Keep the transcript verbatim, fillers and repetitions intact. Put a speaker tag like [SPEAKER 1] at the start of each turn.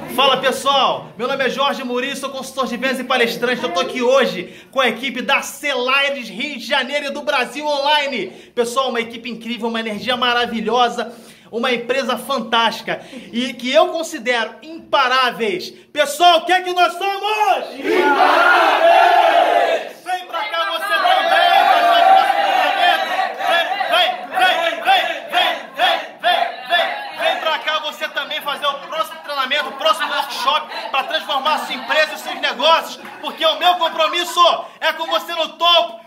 [SPEAKER 1] Fala pessoal, meu nome é Jorge Muri, sou consultor de vendas e palestrante. Eu tô aqui hoje com a equipe da Celaires Rio de Janeiro e do Brasil Online. Pessoal, uma equipe incrível, uma energia maravilhosa, uma empresa fantástica e que eu considero imparáveis. Pessoal, o que é que nós somos? Imparáveis! Vem pra cá você também, vem, vem, vem, vem, vem, vem, vem, vem pra cá você também fazer o próximo treinamento, o próximo workshop para transformar a sua empresa e os seus negócios, porque o meu compromisso é com você no topo